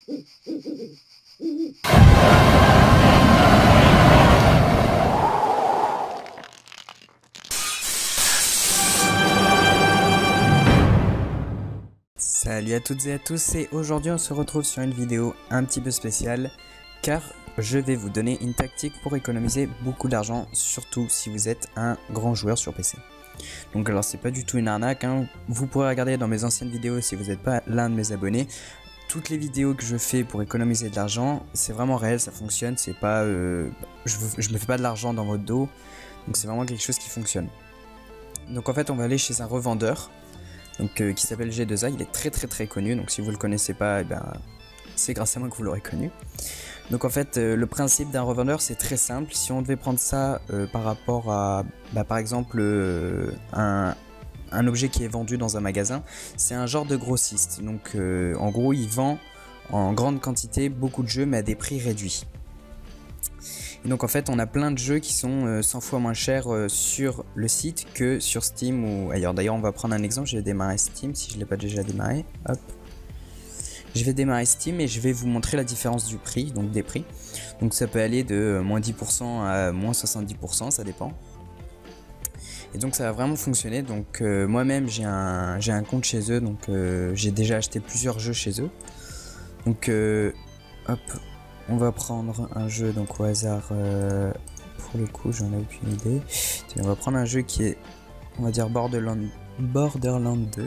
Salut à toutes et à tous, et aujourd'hui on se retrouve sur une vidéo un petit peu spéciale car je vais vous donner une tactique pour économiser beaucoup d'argent, surtout si vous êtes un grand joueur sur PC. Donc alors c'est pas du tout une arnaque, hein. Vous pourrez regarder dans mes anciennes vidéos si vous n'êtes pas l'un de mes abonnés. Toutes les vidéos que je fais pour économiser de l'argent, c'est vraiment réel, ça fonctionne, c'est pas... je me fais pas de l'argent dans votre dos, donc c'est vraiment quelque chose qui fonctionne. Donc en fait on va aller chez un revendeur. Donc, qui s'appelle G2A, il est très connu, donc si vous le connaissez pas, eh ben, c'est grâce à moi que vous l'aurez connu. Donc en fait, le principe d'un revendeur c'est très simple. Si on devait prendre ça par rapport à, par exemple, un objet qui est vendu dans un magasin, c'est un genre de grossiste. Donc en gros, il vend en grande quantité beaucoup de jeux mais à des prix réduits. Et donc en fait on a plein de jeux qui sont 100 fois moins chers sur le site que sur Steam ou ailleurs. D'ailleurs on va prendre un exemple, je vais démarrer Steam si je ne l'ai pas déjà démarré. Hop. Je vais démarrer Steam et je vais vous montrer la différence du prix, donc des prix. Donc ça peut aller de moins 10% à moins 70%, ça dépend. Et donc ça va vraiment fonctionner. Donc moi-même j'ai un compte chez eux, donc j'ai déjà acheté plusieurs jeux chez eux. Donc hop. On va prendre un jeu donc au hasard, pour le coup j'en ai aucune idée. On va prendre un jeu qui est, on va dire Borderlands 2.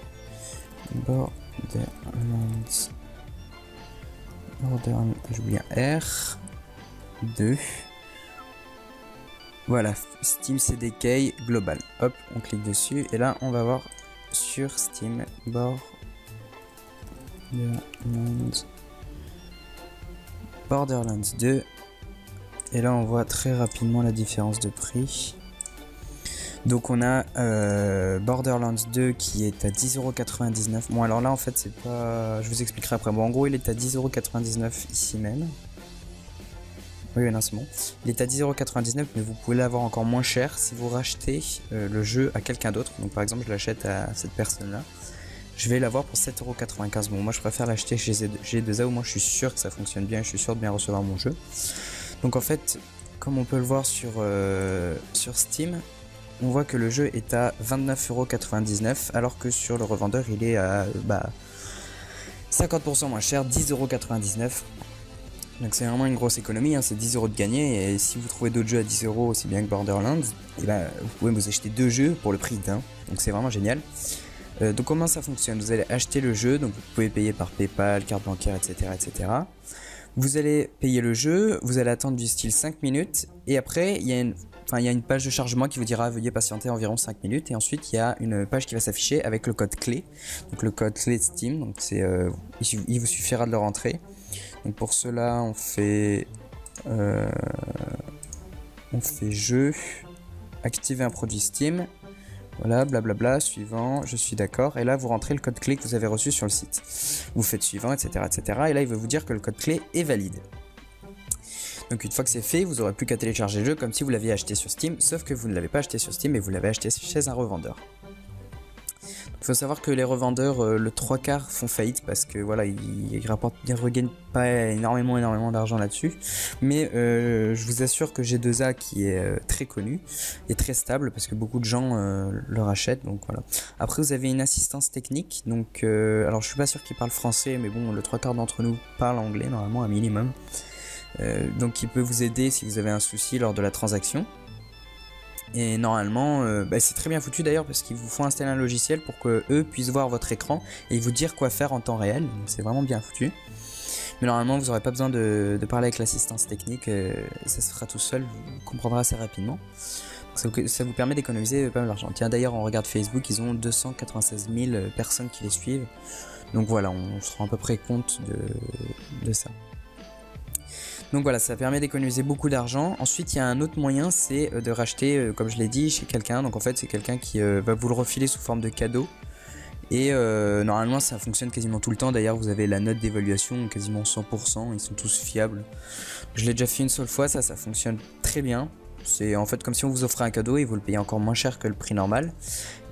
J'ai oublié un R 2. Voilà, Steam CDK Global. Hop, on clique dessus et là on va voir sur Steam Borderlands 2, et là on voit très rapidement la différence de prix. Donc on a Borderlands 2 qui est à 10,99 €. Bon alors là en fait c'est pas... Je vous expliquerai après. Bon en gros il est à 10,99 € ici même. Oui non c'est bon. Il est à 10,99 €, mais vous pouvez l'avoir encore moins cher si vous rachetez le jeu à quelqu'un d'autre. Donc par exemple je l'achète à cette personne là. Je vais l'avoir pour 7,95 €. Bon, moi je préfère l'acheter chez G2A, au moins je suis sûr que ça fonctionne bien, je suis sûr de bien recevoir mon jeu. Donc en fait, comme on peut le voir sur Steam, on voit que le jeu est à 29,99 €, alors que sur le revendeur il est à 50% moins cher, 10,99 €. Donc c'est vraiment une grosse économie, hein, c'est 10 € de gagné, et si vous trouvez d'autres jeux à 10 € aussi bien que Borderlands, et vous pouvez vous acheter deux jeux pour le prix d'un, donc c'est vraiment génial. Donc comment ça fonctionne? Vous allez acheter le jeu, donc vous pouvez payer par PayPal, carte bancaire, etc. Vous allez payer le jeu, vous allez attendre du style 5 minutes, et après il y a une page de chargement qui vous dira veuillez patienter environ 5 minutes, et ensuite il y a une page qui va s'afficher avec le code clé, donc le code clé Steam, donc il vous suffira de le rentrer. Donc pour cela on fait jeu, activer un produit Steam. Voilà, blablabla, suivant, je suis d'accord. Et là, vous rentrez le code clé que vous avez reçu sur le site. Vous faites suivant, etc. Et là, il va vous dire que le code clé est valide. Donc une fois que c'est fait, vous n'aurez plus qu'à télécharger le jeu comme si vous l'aviez acheté sur Steam. Sauf que vous ne l'avez pas acheté sur Steam, mais vous l'avez acheté chez un revendeur. Il faut savoir que les revendeurs, le 3/4 font faillite parce que voilà, ils regagnent pas énormément d'argent là-dessus. Mais je vous assure que G2A, qui est très connu et très stable parce que beaucoup de gens le rachètent. Donc voilà. Après vous avez une assistance technique. Donc alors je suis pas sûr qu'ils parlent français, mais bon, le 3/4 d'entre nous parlent anglais normalement un minimum. Donc il peut vous aider si vous avez un souci lors de la transaction. Et normalement, c'est très bien foutu d'ailleurs parce qu'ils vous font installer un logiciel pour que eux puissent voir votre écran et vous dire quoi faire en temps réel. Donc c'est vraiment bien foutu. Mais normalement, vous n'aurez pas besoin de parler avec l'assistance technique. Ça se fera tout seul, vous comprendrez assez rapidement. Donc ça vous permet d'économiser pas mal d'argent. Tiens, d'ailleurs, on regarde Facebook, ils ont 296 000 personnes qui les suivent. Donc voilà, on se rend à peu près compte de ça. Donc voilà, ça permet d'économiser beaucoup d'argent. Ensuite, il y a un autre moyen, c'est de racheter, comme je l'ai dit, chez quelqu'un. Donc en fait, c'est quelqu'un qui va vous le refiler sous forme de cadeau. Et normalement, ça fonctionne quasiment tout le temps. D'ailleurs, vous avez la note d'évaluation, quasiment 100%. Ils sont tous fiables. Je l'ai déjà fait une seule fois, ça fonctionne très bien. C'est en fait comme si on vous offrait un cadeau et vous le payez encore moins cher que le prix normal.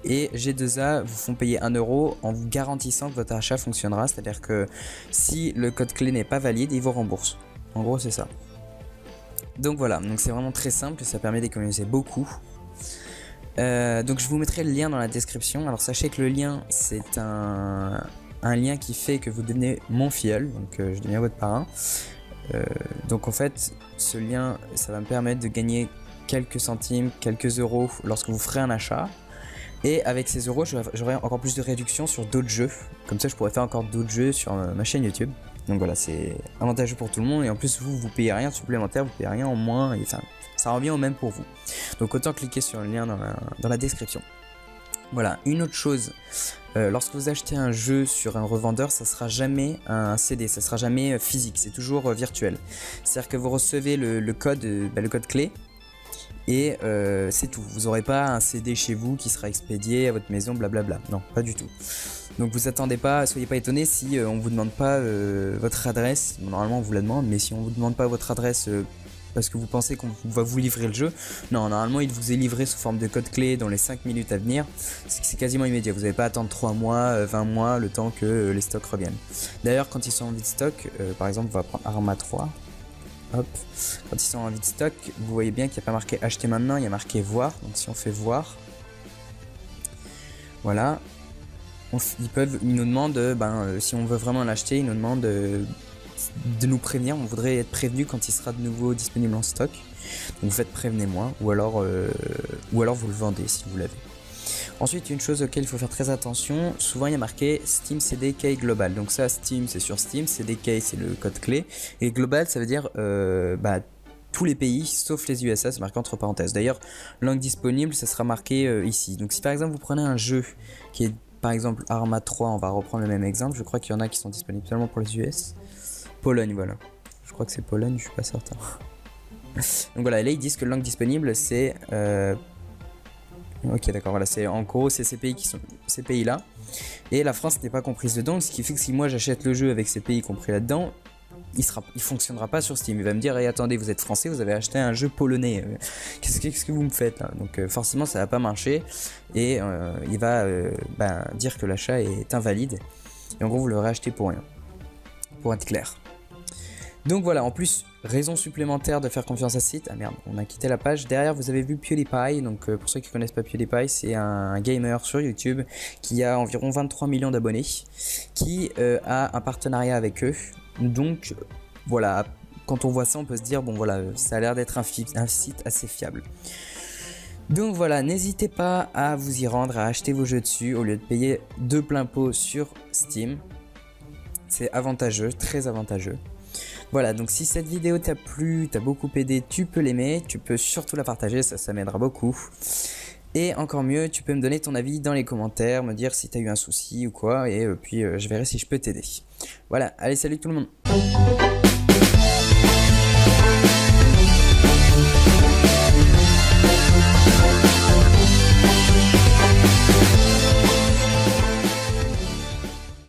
et G2A vous font payer 1 euro en vous garantissant que votre achat fonctionnera, c'est-à-dire que si le code clé n'est pas valide, ils vous remboursent. En gros, c'est ça. Donc voilà, donc c'est vraiment très simple, ça permet d'économiser beaucoup. Donc je vous mettrai le lien dans la description. Alors sachez que le lien, c'est un lien qui fait que vous devenez mon filleul, donc je deviens votre parrain. Donc en fait, ce lien, ça va me permettre de gagner quelques centimes, quelques euros lorsque vous ferez un achat. Et avec ces euros, j'aurai encore plus de réduction sur d'autres jeux. Comme ça, je pourrais faire encore d'autres jeux sur ma chaîne YouTube. Donc voilà, c'est avantageux pour tout le monde. Et en plus, vous payez rien de supplémentaire, vous payez rien en moins. Et, enfin, ça revient au même pour vous. Donc autant cliquer sur le lien dans la description. Voilà, une autre chose. Lorsque vous achetez un jeu sur un revendeur, ça sera jamais un CD, ça sera jamais physique, c'est toujours virtuel. C'est-à-dire que vous recevez le code clé. Et c'est tout, vous n'aurez pas un CD chez vous qui sera expédié à votre maison, blablabla, non, pas du tout. Donc vous attendez pas, soyez pas étonnés si on vous demande pas votre adresse, normalement on vous la demande, mais si on vous demande pas votre adresse parce que vous pensez qu'on va vous livrer le jeu, non, normalement il vous est livré sous forme de code clé dans les 5 minutes à venir, c'est quasiment immédiat, vous n'avez pas à attendre 3 mois, 20 mois, le temps que les stocks reviennent. D'ailleurs quand ils sont en vide stock, par exemple on va prendre Arma 3, hop, quand ils sont en vide stock, vous voyez bien qu'il n'y a pas marqué acheter maintenant, il y a marqué voir. Donc si on fait voir, voilà, ils nous demandent, si on veut vraiment l'acheter, ils nous demandent de nous prévenir. On voudrait être prévenu quand il sera de nouveau disponible en stock. Donc vous faites prévenez-moi, ou alors vous le vendez si vous l'avez. Ensuite, une chose auquel il faut faire très attention, souvent il y a marqué Steam CDK Global. Donc ça, Steam c'est sur Steam, CDK c'est le code clé, et Global ça veut dire tous les pays sauf les USA, c'est marqué entre parenthèses. D'ailleurs, langue disponible, ça sera marqué ici. Donc si par exemple vous prenez un jeu qui est par exemple Arma 3, on va reprendre le même exemple, je crois qu'il y en a qui sont disponibles seulement pour les US. Pologne, voilà. Je crois que c'est Pologne, je suis pas certain. Donc voilà, là ils disent que langue disponible c'est... Ok, d'accord, voilà, c'est en gros c'est ces pays qui sont ces pays-là, et la France n'est pas comprise dedans, ce qui fait que si moi j'achète le jeu avec ces pays compris là-dedans, il fonctionnera pas sur Steam. Il va me dire, hey, attendez, vous êtes français, vous avez acheté un jeu polonais, qu'est-ce que vous me faites là? Donc forcément ça va pas marcher, et il va dire que l'achat est invalide, et en gros vous le rachetez pour rien, pour être clair. Donc voilà, en plus, raison supplémentaire de faire confiance à ce site. Ah merde, on a quitté la page. Derrière, vous avez vu PewDiePie. Donc pour ceux qui ne connaissent pas PewDiePie, c'est un gamer sur YouTube qui a environ 23 millions d'abonnés, qui a un partenariat avec eux. Donc voilà, quand on voit ça, on peut se dire, bon voilà, ça a l'air d'être un site assez fiable. Donc voilà, n'hésitez pas à vous y rendre, à acheter vos jeux dessus au lieu de payer de plein pot sur Steam. C'est avantageux, très avantageux. Voilà, donc si cette vidéo t'a plu, t'a beaucoup aidé, tu peux l'aimer, tu peux surtout la partager, ça m'aidera beaucoup. Et encore mieux, tu peux me donner ton avis dans les commentaires, me dire si t'as eu un souci ou quoi, et puis je verrai si je peux t'aider. Voilà, allez salut tout le monde.